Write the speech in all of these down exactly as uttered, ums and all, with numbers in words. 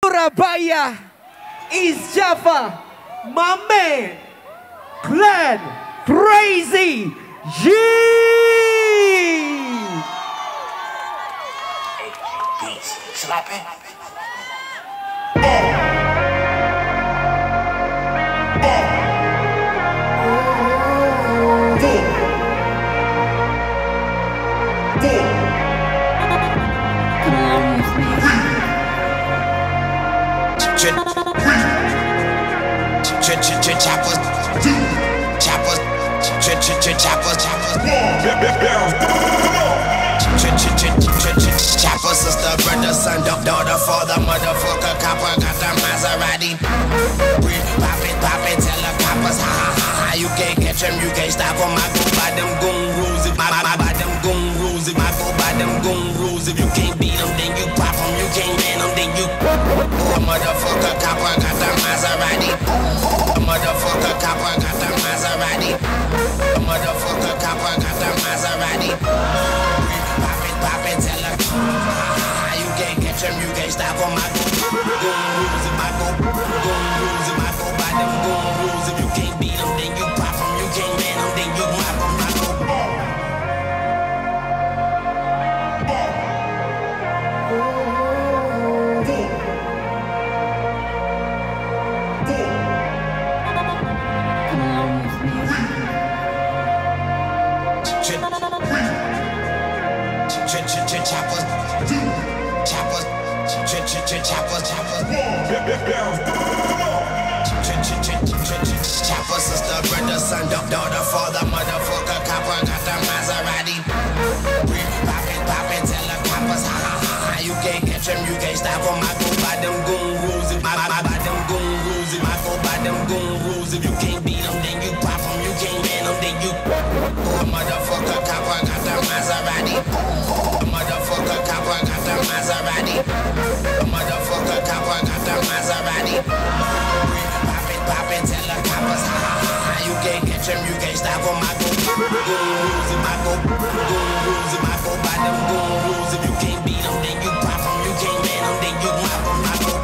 Surabaya, East Java, my man, Glenn Crazy G. Hey, beats, slapping. Choppers, choppers, choppers, choppers, sister, brother, son, daughter, father, motherfucker, copper, got the Maserati. Pop it, pop it, tell the coppers, ha ha ha ha, you can't catch them, you can't stop them. I go by them goon rules, if my, my, by them goon rules, if I go by them goon rules, if you can't beat them, then you pop them, you can't man them, then you. Oh, motherfucker, copper, got the Maserati. Motherfucker, copper, got the Maserati. Motherfucker, copper, got the Maserati. Pop it, pop it, tell her. You can't catch him, you can't stop him. I go goon rules, if I go goon rules, if I go by them goon rules. If you can't beat him, then you pop him. You can't man him, then you mop him. I go. Choppers, choppers, choppers, choppers. Choppers, sister, brother, son, daughter, father, motherfucker, copper, got the Maserati. Pop it, pop it, tell the coppers, ha ha ha ha, you can't catch him, you can't stop him. I go by them goon rules, if I by them goon rules, if I go by them goon rules, if you can't beat them, then you pop them, you can't man them, then you. Oh, motherfucker, copper, got the Maserati. Motherfucker, copper, got the Maserati. Motherfucker, copper, got the Maserati. Pop it, pop it, tell the coppers, ha ha ha, you can't catch him, you can't stop him. I go goon rules, if I go goon rules, if I go by them goon rules, if you can't beat them, then you pop them, you can't man them, then you mop them. I go.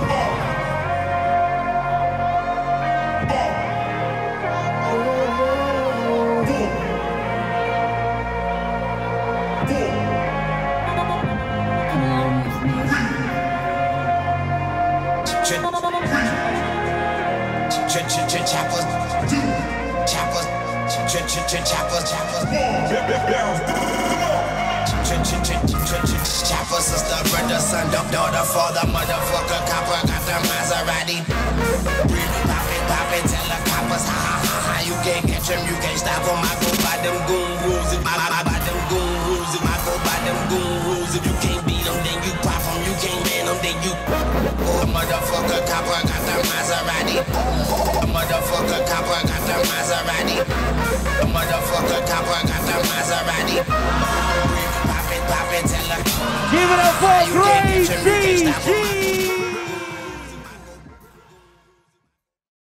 Choppers, choppers, choppers, choppers. Choppers, sister, brother, son, daughter, father, motherfucker, copper, got the Maserati. Pop it, pop it, tell the coppers, ha ha ha ha, you can't catch him, you can't stop him. I go by them goon rules, if I by them goon rules, if I go by them goon rules, if you can't beat them, then you pop them, you can't man them, then you. Oh, motherfucker, copper, got the Maserati. Motherfucker, copper, got the Maserati. Motherfucker, copper, got the Maserati. Pop it, pop it, tell her. Give it up for Crazy G.